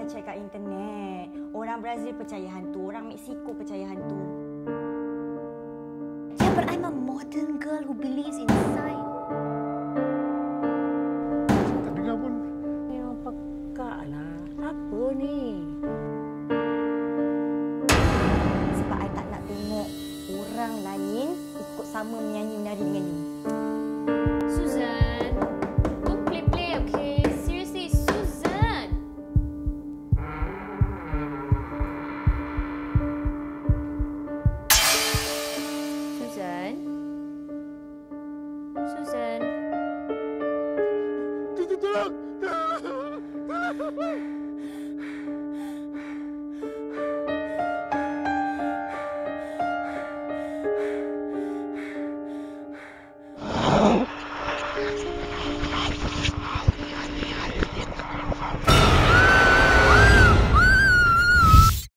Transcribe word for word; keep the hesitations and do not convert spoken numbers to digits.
Janganlah cek kat internet. Orang Brazil percaya hantu, orang Mexico percaya hantu. Yeah, but I'm a modern girl who believes in science. Tak dengar pun. Memang pekak lah. Apa ni? Sebab I tak nak tengok orang lain ikut sama menyanyi menari dengan you. Susan, don't play play, okay? Seriously, Susan. Susan. Susan. Tolong! Tolong!